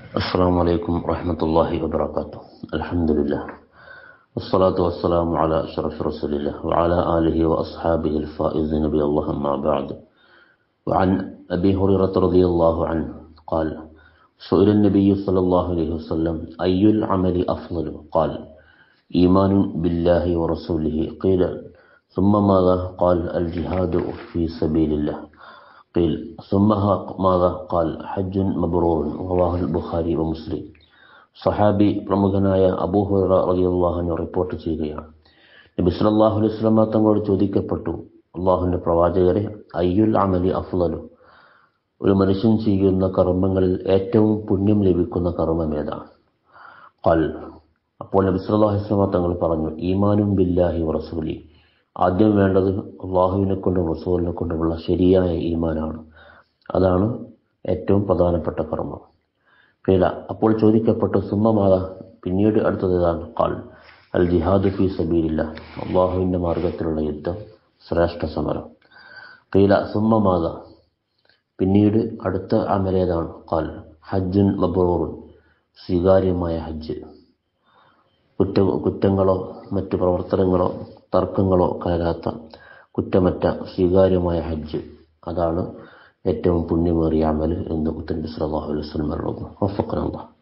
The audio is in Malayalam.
السلام عليكم ورحمة الله وبركاته. الحمد لله والصلاة والسلام على أشرف رسول الله وعلى آله وأصحابه الفائزين بي الله أما بعد. وعن أبي هريرة رضي الله عنه قال: سئل النبي صلى الله عليه وسلم: أي العمل أفضل؟ قال: إيمان بالله ورسوله. قيل: ثم ماذا؟ قال: الجهاد في سبيل الله. قيل: ثم ماذا؟ قال: حج مبرور. رواه البخاري ومسلم. സഹാബി പ്രമുഖനായ അബൂ ഹുറൈറ റളിയല്ലാഹു അൻഹു റിപ്പോർട്ട് ചെയ്യുകയാണ്, നബി സല്ലല്ലാഹു അലൈഹി വസല്ലം തങ്ങളോട് ചോദിക്കപ്പെട്ടു, അല്ലാഹുവിന്റെ പ്രവാചകരെ, അയ്യുൽ അമലി അഫ്ളലു, ഒരു മനുഷ്യൻ ചെയ്യുന്ന കർമ്മങ്ങളിൽ ഏറ്റവും പുണ്യം ലഭിക്കുന്ന കർമ്മം ഏതാണ്? ഖാൽ, അപ്പോൾ നബി സല്ലല്ലാഹു അലൈഹി വസല്ലം തങ്ങൾ പറഞ്ഞു, ഈമാനും ബില്ലാഹി വറസൂലി, ആദ്യം വേണ്ടത് അള്ളാഹുവിനെ കൊണ്ടും റസൂലിനെ കൊണ്ടുമുള്ള ശരിയായ ഈമാനാണ്. അതാണ് ഏറ്റവും പ്രധാനപ്പെട്ട കർമ്മം. ഖീല, അപ്പോൾ ചോദിക്കപ്പെട്ടു, സുമ്മമാത, പിന്നീട് അടുത്തതാണ്? ഖാൽ, അൽ ജിഹാദു ഫീ സബീലില്ലാഹ്, അള്ളാഹുവിന്റെ മാർഗത്തിലുള്ള യുദ്ധം, ശ്രേഷ്ഠ സമരം. ഖീല, സുമ്മമാത, പിന്നീട് അടുത്ത അമലേതാണ്? ഖാൽ, ഹജ്ജുൻ മബ്റൂറുൻ, സ്വീകാര്യമായ ഹജ്ജ്. കുറ്റങ്ങളോ മറ്റു പ്രവർത്തനങ്ങളോ തർക്കങ്ങളോ കലരാത്ത കുറ്റമറ്റ സ്വീകാര്യമായ ഹജ്ജ്, അതാണ് ഏറ്റവും പുണ്യമേറിയ അമൽ എന്ന് നബി സല്ലല്ലാഹു അലൈഹി വസല്ലം പറഞ്ഞു. വഫഖന അല്ലാഹ്.